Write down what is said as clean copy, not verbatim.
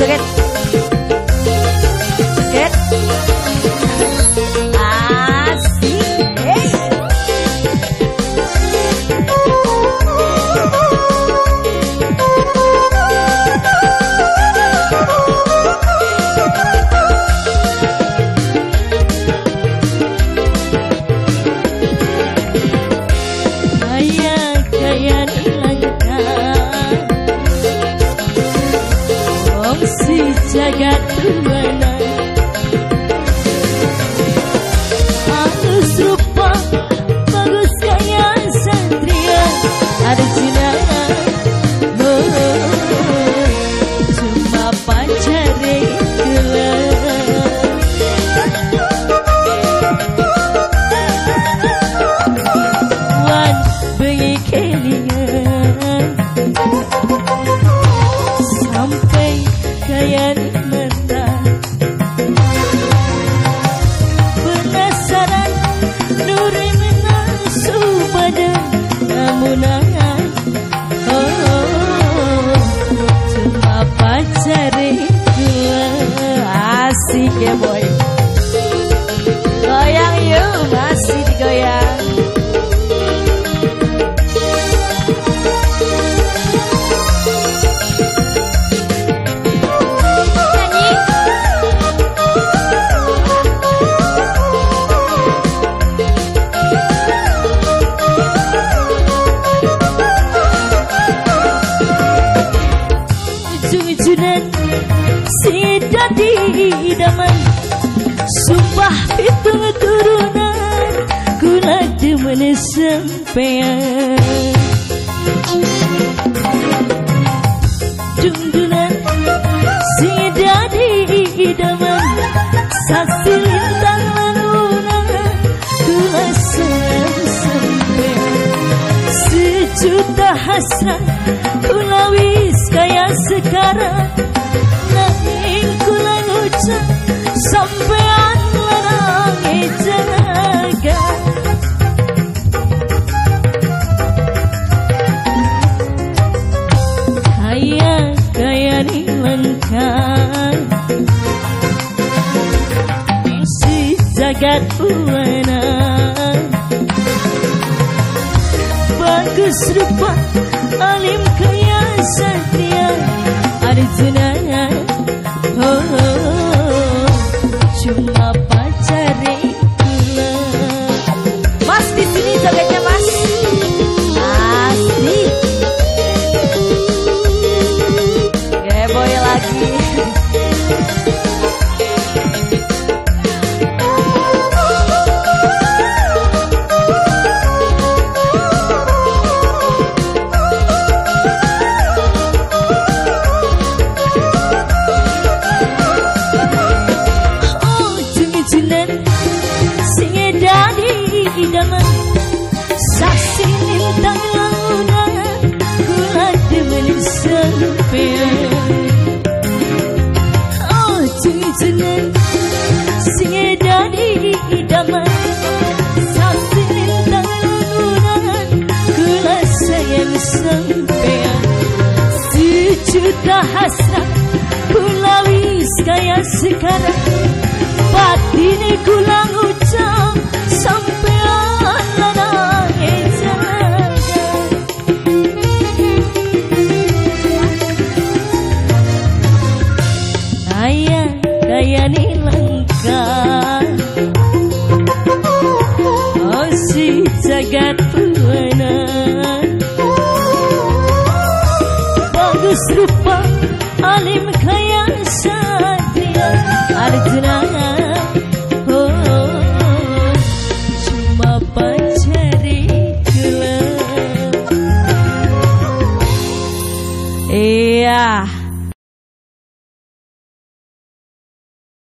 joget. Joget. Asik. Hey. Jagat mana halus rupa bagus kayak satria Arjuna cuma pacar gila wan bengi kelingan sampai kayak penasaran nuri menasu pada namunangan cuma pacar gua asik ya boy goyang yuk masih digoyang Sida di idaman sumpah pitung turunan kula demen sampean dungdunan sida di idaman saksi lintang lalunan kula sayang sampean sejuta hasrat kula wis kaya sekarang kula ngucap sampean lanangi jaga kaya ni lengkap si jagat buana bagus rupa alim kaya satria Arjuna cuma pacar gula mas di sini jogetnya mas asik geboy lagi idaman saksi lintang lamunan kula demen sampean oh jeneng sing edani idaman saksi lintang lamunan kula sayang sampean sejuta hasrat kula wis kaya sekarang batin kula ngucap sampean lanangi jaga kaya ni lengkap oh si jagat buana bagus rupa